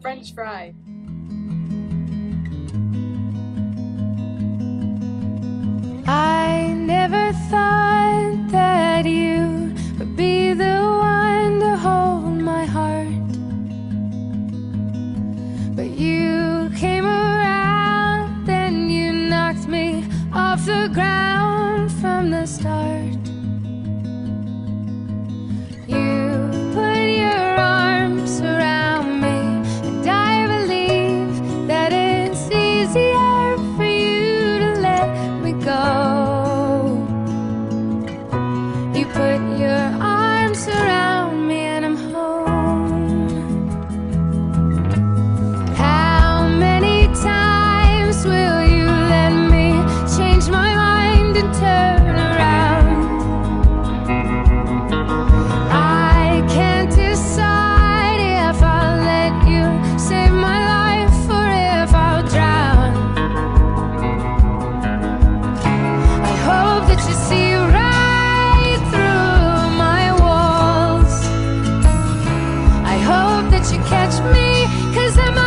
French fry. I never thought that you would be the one to hold my heart, but you came around and you knocked me off the ground from the start. You put your arms around me, and I believe that it's easier for you to let me go. You put your arms around me and I'm home. How many times will you let me change my mind and turn around? I can't decide if I'll let you save my life or if I'll drown. I hope that you see right through my walls. I hope that you catch me, 'cause I'm